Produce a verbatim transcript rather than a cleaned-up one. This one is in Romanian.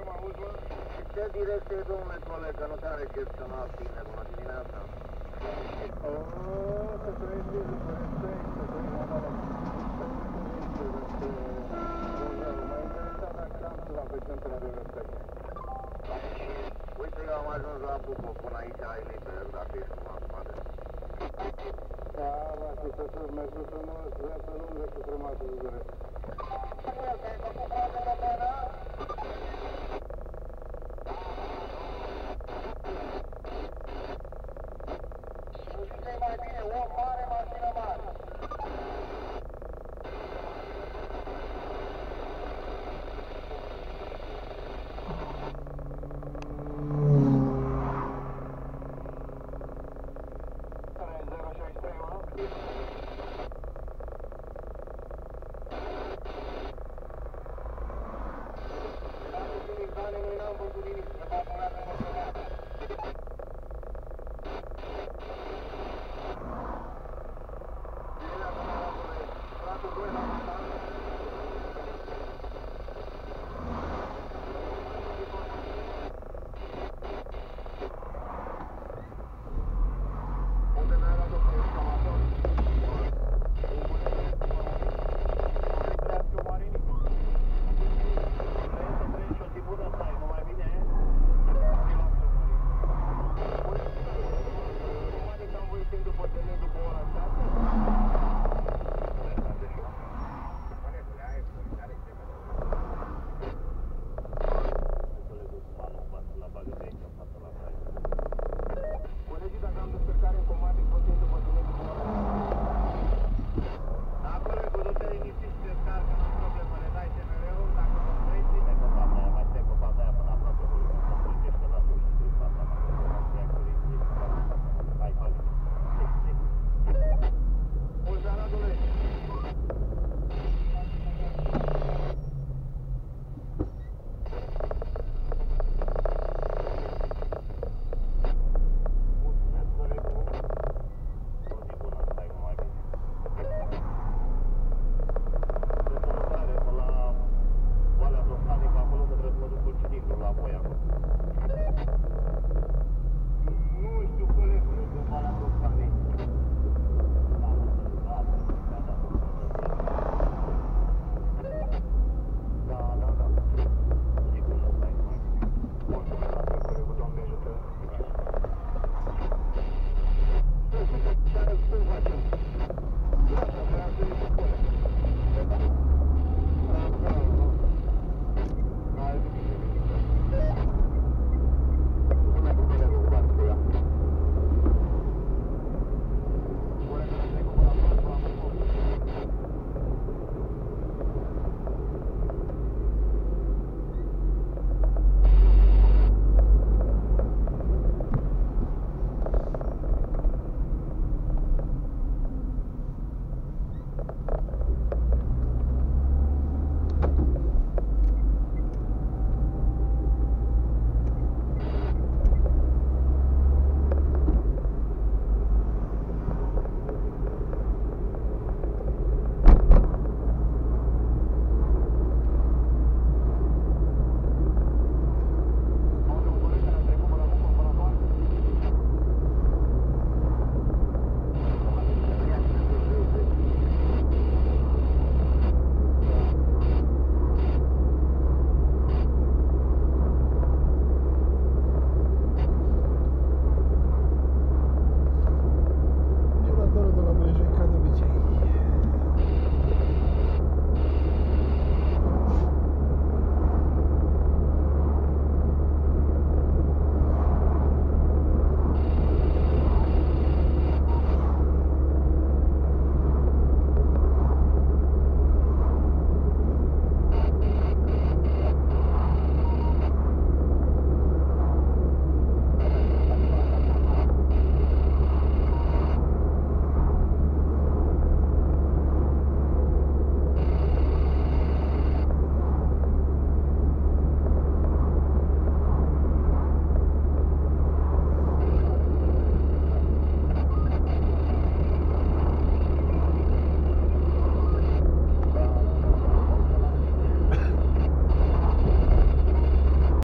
Ce direcție e, domnule coleg, că nu te-am recepționat bine, bună dimineața. O, să trăiești după respect, să trăiești la mare. M-a interesat dacă am ceva pe centura de respect. Uite, eu am ajuns la Bucov, până aici ai liber, dacă ești cu spate. Da, va fi să sus, mersul frumos, viață lungă și frumoasă de doresc. Mai bine, o mare mașină mare. zero șase trei unu. Nu n-am văzut nimic,